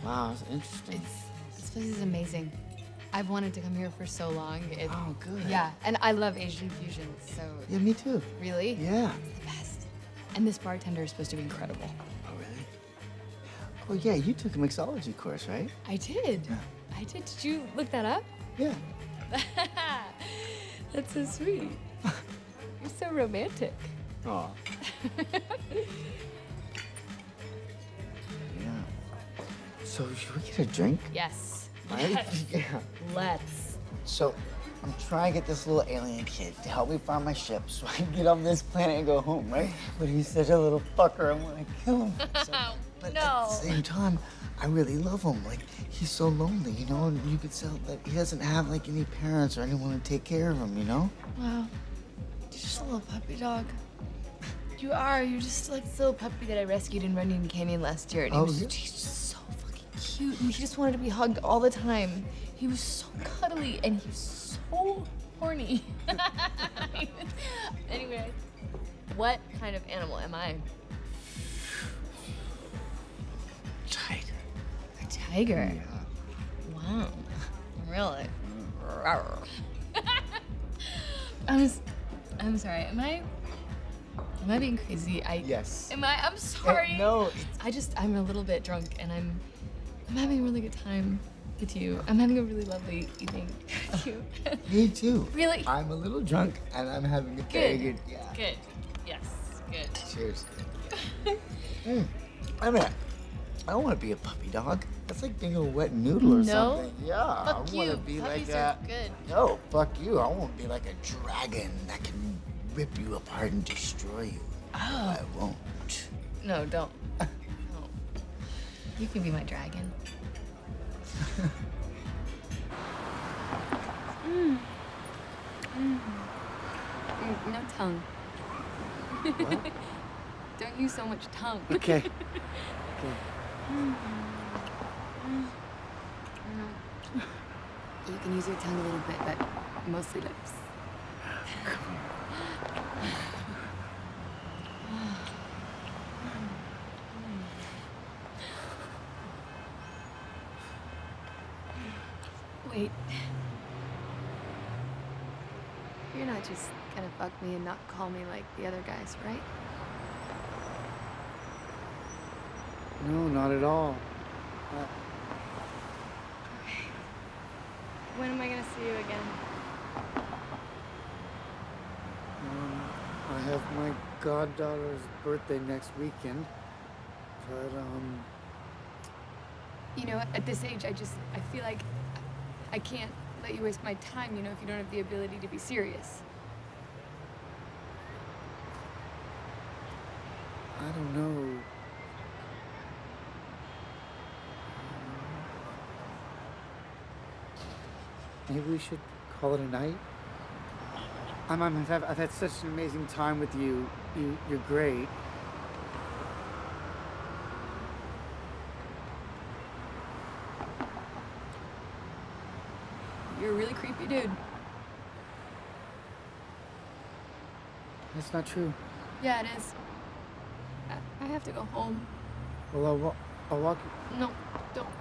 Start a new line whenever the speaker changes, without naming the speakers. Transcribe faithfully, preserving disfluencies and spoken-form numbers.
Wow, that's interesting.
It's, this place is amazing. I've wanted to come here for so long. It,
oh, good.
Yeah, and I love Asian fusion, so...
Yeah, me too.
Really?
Yeah.
It's the best. And this bartender is supposed to be incredible.
Oh, really? Oh, yeah, you took a mixology course, right?
I did.
Yeah.
I did. Did you look that up?
Yeah.
That's so sweet. You're so romantic.
Aw. Yeah. So, should we get a drink?
Yes.
Right?
Yes.
Yeah.
Let's.
So, I'm trying to get this little alien kid to help me find my ship so I can get on this planet and go home, right? But he's such a little fucker, I want to kill him. So, but
No.
at the same time, I really love him. Like, he's so lonely, you know? And you could tell that he doesn't have, like, any parents or anyone to take care of him, you know?
Wow. You're just a little puppy dog. You are. You're just like this little puppy that I rescued in Runyon Canyon last year. And he
Oh,
was
yeah?
he's just so fucking cute. And he just wanted to be hugged all the time. He was so cuddly and he was so horny. Anyway, what kind of animal am I?
Tiger.
A tiger?
Yeah.
Wow. Really? I'm, s- I'm sorry. Am I? Am I being crazy? I.
Yes.
Am I? I'm sorry.
Uh, no. It's...
I just. I'm a little bit drunk, and I'm. I'm having a really good time with you. I'm having a really lovely evening with you.
Me too.
Really?
I'm a little drunk and I'm having a
Good.
very good. Yeah.
Good. Yes. Good.
Cheers. mm. I mean, I don't want to be a puppy dog. That's like being a wet noodle or
No?
something. Yeah.
Fuck
I want to
you.
be
Puppies
like
are
a.
good.
No, fuck you. I want to be like a dragon that can rip you apart and destroy you.
Oh.
I won't.
No, don't. No. You can be my dragon. mm. Mm. Mm, no tongue.
What?
Don't use so much tongue.
Okay. Okay.
Mm. You can use your tongue a little bit, but mostly lips. Wait. You're not just gonna fuck me and not call me like the other guys, right?
No, not at all. Uh,
When am I gonna see you again?
um, I have my goddaughter's birthday next weekend, but um.
You know, at this age, I just, I feel like I can't let you waste my time, you know, if you don't have the ability to be serious.
I don't know. Maybe we should call it a night? I'm, I'm, I've, had, I've had such an amazing time with you. you. You're great.
You're a really creepy dude.
That's not true.
Yeah, it is. I, I have to go home.
Well, I'll, wa- I'll walk you.
No, don't.